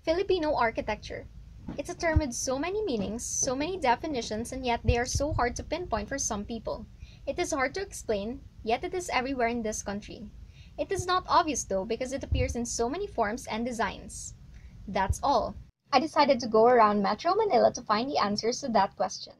Filipino architecture. It's a term with so many meanings, so many definitions, and yet they are so hard to pinpoint for some people. It is hard to explain, yet it is everywhere in this country. It is not obvious though because it appears in so many forms and designs. That's all. I decided to go around Metro Manila to find the answers to that question.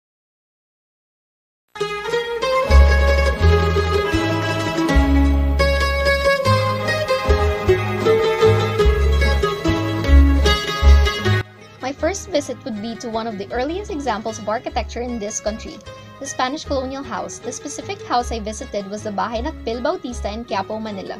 My first visit would be to one of the earliest examples of architecture in this country, the Spanish colonial house. The specific house I visited was the Bahay ng Pil Bautista in Quiapo, Manila.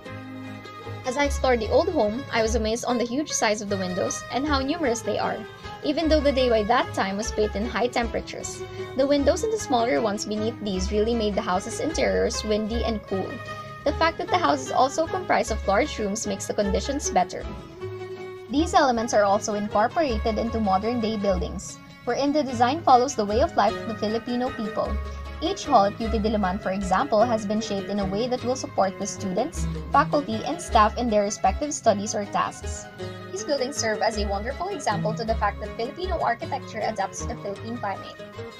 As I explored the old home, I was amazed on the huge size of the windows and how numerous they are, even though the day by that time was bathed in high temperatures. The windows and the smaller ones beneath these really made the house's interiors windy and cool. The fact that the house is also comprised of large rooms makes the conditions better. These elements are also incorporated into modern-day buildings, wherein the design follows the way of life of the Filipino people. Each hall at UP Diliman, for example, has been shaped in a way that will support the students, faculty, and staff in their respective studies or tasks. These buildings serve as a wonderful example to the fact that Filipino architecture adapts to the Philippine climate.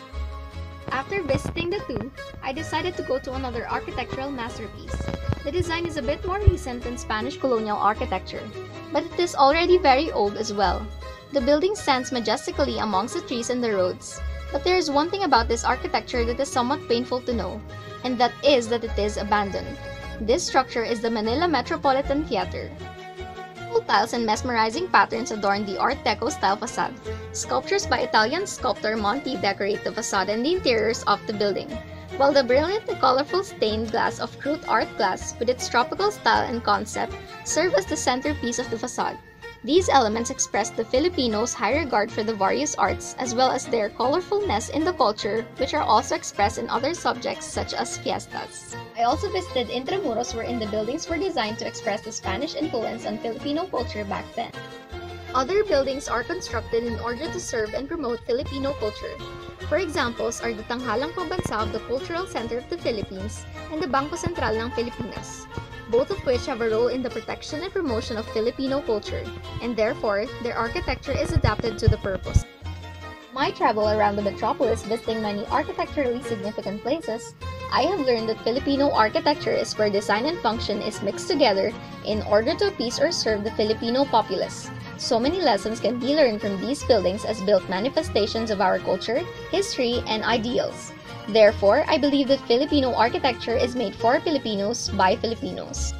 After visiting the two, I decided to go to another architectural masterpiece. The design is a bit more recent than Spanish colonial architecture, but it is already very old as well. The building stands majestically amongst the trees and the roads. But there is one thing about this architecture that is somewhat painful to know, and that is that it is abandoned. This structure is the Manila Metropolitan Theater. Old tiles and mesmerizing patterns adorn the Art Deco style facade. Sculptures by Italian sculptor Monti decorate the facade and the interiors of the building, while the brilliant and colorful stained glass of Crute art glass with its tropical style and concept serve as the centerpiece of the facade. These elements express the Filipinos' high regard for the various arts as well as their colorfulness in the culture, which are also expressed in other subjects such as fiestas. I also visited Intramuros, wherein the buildings were designed to express the Spanish influence on Filipino culture back then. Other buildings are constructed in order to serve and promote Filipino culture. For examples are the Tanghalang Pambansa of the Cultural Center of the Philippines and the Bangko Sentral ng Pilipinas, both of which have a role in the protection and promotion of Filipino culture, and therefore, their architecture is adapted to the purpose. My travel around the metropolis visiting many architecturally significant places, I have learned that Filipino architecture is where design and function is mixed together in order to appease or serve the Filipino populace. So many lessons can be learned from these buildings as built manifestations of our culture, history, and ideals. Therefore, I believe that Filipino architecture is made for Filipinos by Filipinos.